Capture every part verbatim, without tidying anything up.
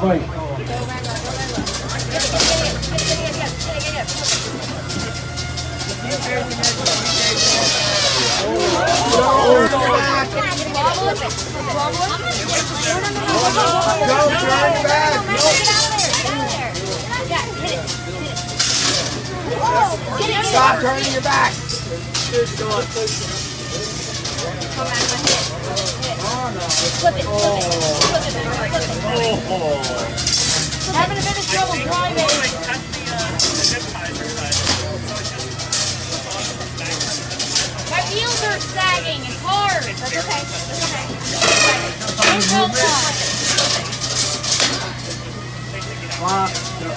fight. Stop turning your back. Flip it, flip it, flip it, flip it. Having a bit of trouble driving. My wheels are sagging. It's hard. That's okay. That's okay. Don't go on.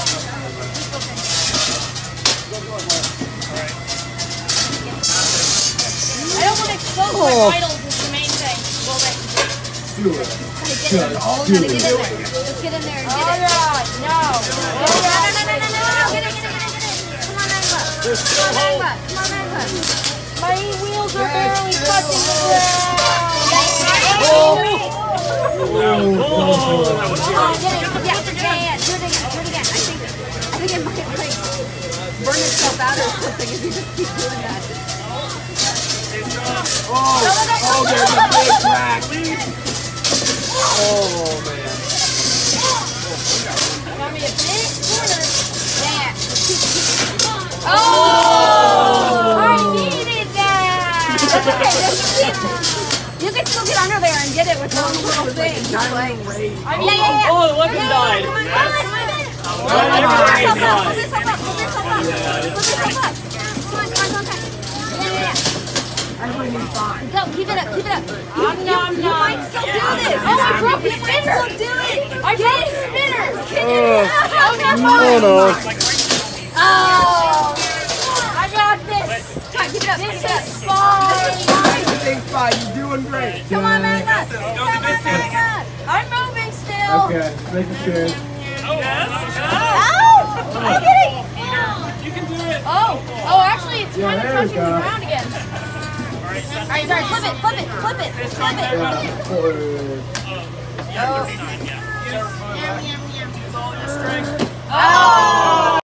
I don't want to expose my vitals is the main thing. Do it. Get in there. Oh, Do get in it. there. Just get in there and get All it. right, no. No, no, no, no, no, no. Get it, get it, get it, get it. Come on, Angela. Come on, Angela. Come on, Angela. My wheels are barely touching the ground. Oh, get it. Yeah, yeah, yeah. Do it again. Do it again. I think, I think it might like burn itself out or something if you just keep doing that. Oh, oh, there's a big crack. Oh, man. Got me a big corner. Yeah. Oh! I needed that. That's okay. Just keep, you can still get under there and get it with one little thing. Like, I yeah, yeah, yeah. Oh, the weapon died. Come on, come on, come on. Oh, everybody Flip died. yourself up. Flip yourself up. Flip yourself up. Come on, come on, come on. Yeah, yeah, yeah. Go, keep it up, keep it up. You, I'm you, not, you I'm might not. still do this. Oh, I broke the spinner. Still do it. I Get broke it. the spinner. Get it. Oh, no. Oh. I got this. Come on, keep it up. This Keep it up. is fine. Everything's fine. You're doing great. Come on, Magma. Come on, Magma. I'm moving still. Okay, make it good. Oh, I get it. You can do it. Oh, oh, actually, it's Yeah, kind of there we touching the go. ground again. All right, sorry. Flip it, flip it, flip it, flip it. Yeah, forward. Oh. It's all your strength. Oh.